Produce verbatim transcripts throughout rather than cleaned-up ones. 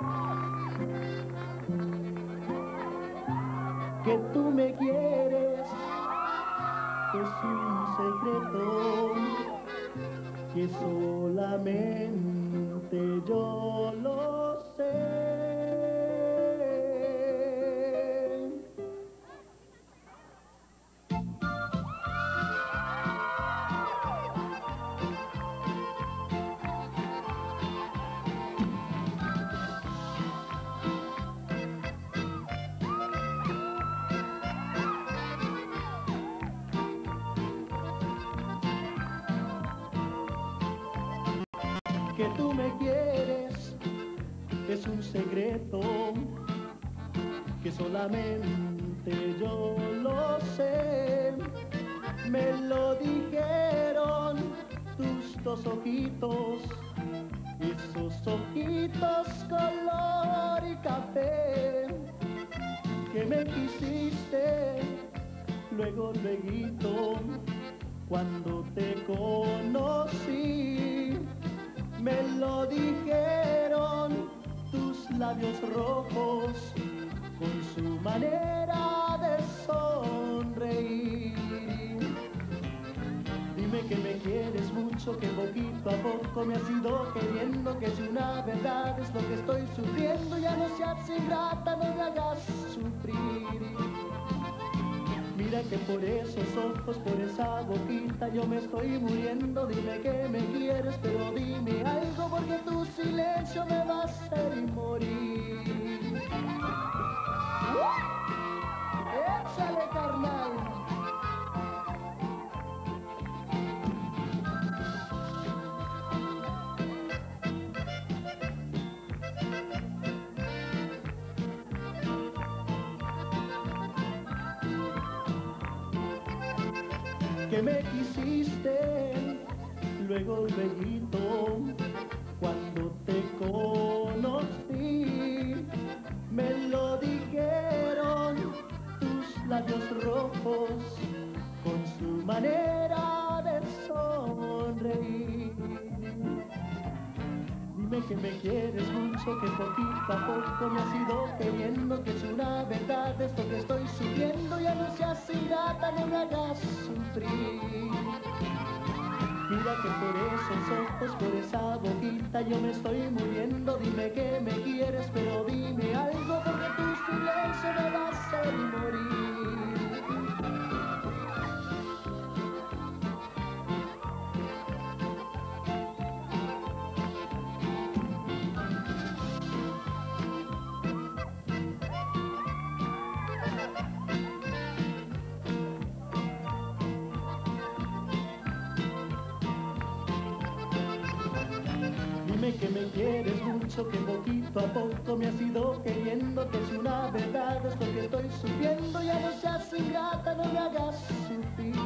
Que tú me quieres es un secreto que solamente yo lo sé. Que tú me quieres es un secreto que solamente yo lo sé. Me lo dijeron tus dos ojitos, esos ojitos color y café, que me quisiste luego, luego, cuando te conocí. Me lo dijeron tus labios rojos con su manera de sonreír. Dime que me quieres mucho, que poquito a poco me has ido queriendo, que si una verdad es lo que estoy sufriendo, ya no seas ingrata, no me hagas sufrir. Mira que por esos ojos, por esa boquita yo me estoy muriendo. Dime que me quieres, pero dime algo, porque tu silencio me va a hacer morir. ¡Échale, carnal! Que me quisiste luego, luego, cuando te conocí. Me lo dijeron tus labios rojos con su manera de sonreír. Dime que me quieres mucho, que poquito a poco me has ido queriendo, que es una verdad esto que estoy sufriendo, ya no seas ingrata, no me hagas sufrir. Mira que por esos ojos, por esa boquita yo me estoy muriendo. Dime que me quieres, pero dime algo, porque tu silencio me va a hacer morir. Dime que me quieres mucho, que poquito a poco me has ido queriendo, que es una verdad esto que estoy sufriendo, ya no seas ingrata, no me hagas sufrir.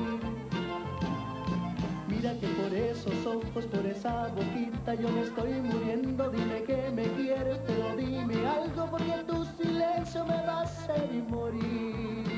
Mira que por esos ojos, por esa boquita yo me estoy muriendo. Dime que me quieres, pero dime algo, porque tu silencio me va a hacer morir.